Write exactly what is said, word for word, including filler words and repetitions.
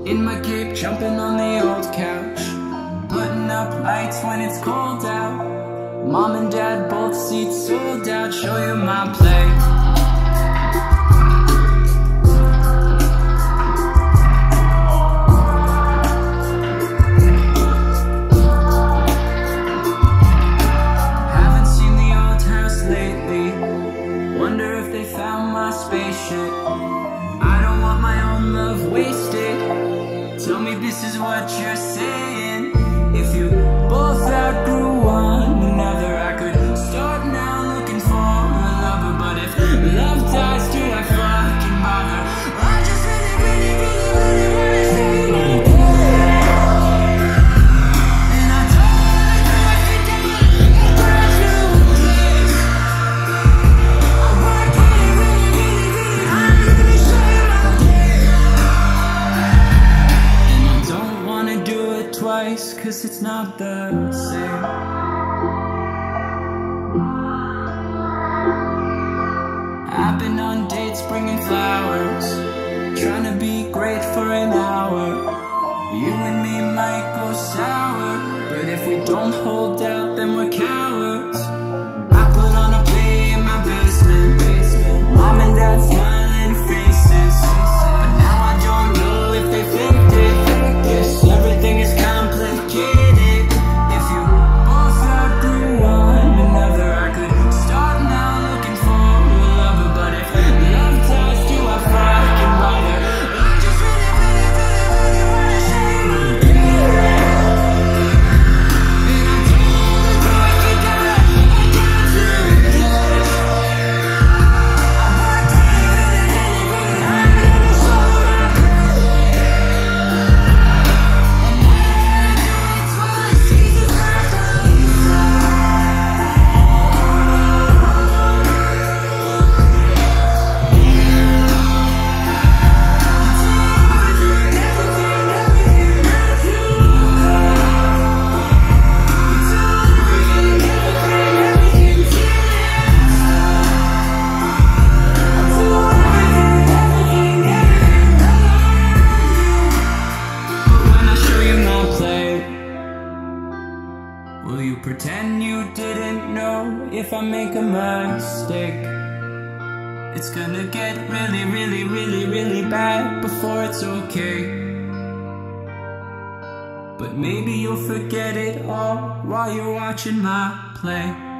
in my cape, jumping on the old couch, putting up lights when it's cold out. Mom and dad, both seats sold out. Show you my play. Haven't seen the old house lately. Wonder if they found my spaceship. I don't want my own love wasted. Tell me this is what you're saying. If you both outgrew one another, I could start now looking for a lover. But if love dies, do I fucking bother? I just really, really, really, really wanna say you care. And I don't wanna do everything but you did. I work really, really, really, really hard to be sure I did. And I don't wanna do it twice, cause it's not the same. I've been on dates bringing flowers, trying to be great for an hour. You and me might go sour, but if we don't hold out, then we're cowards. I put on a play in my basement, mom and dad smiling faces, but now I don't know if they faked it. Guess everything is complicated. If you both outgrew one another, I could start now looking for a lover. But if love dies, do I fucking bother? I just really, really, really, really wanna say you care. And I don't wanna do everything but you did. I worked really, really, really, really hard to be sure I did. And I don't do it twice, 'cause it's not the When I show you my play, will you pretend you didn't know? If I make a mistake, it's gonna get really, really, really, really bad before it's okay. But maybe you'll forget it all while you're watching my play.